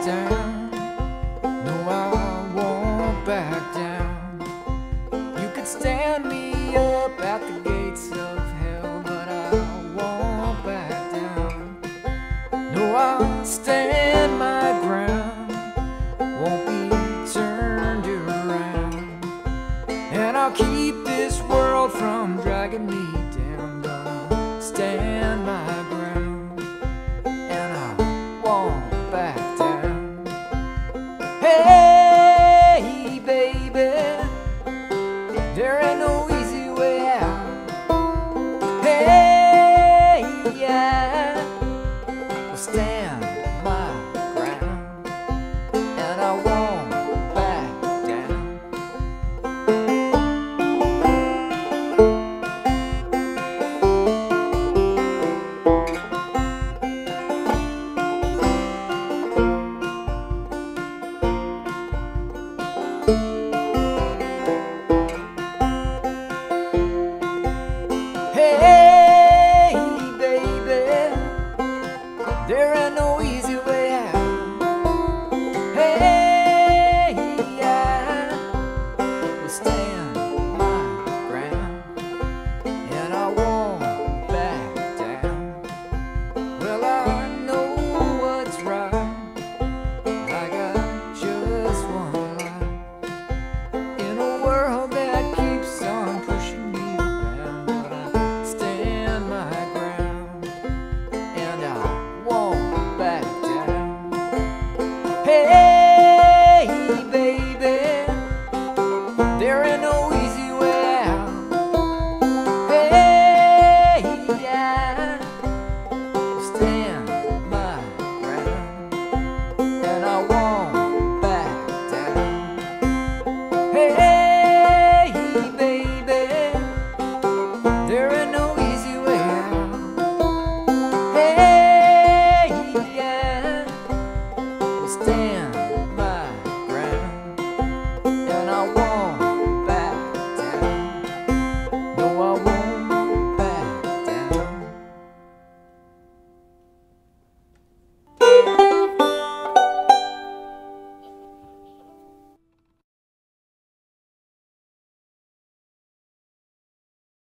down. No, I won't back down. You could stand me up at the gates of hell, but I won't back down. No, I'll stand my ground, won't be turned around, and I'll keep this world from dragging me down. Gonna stand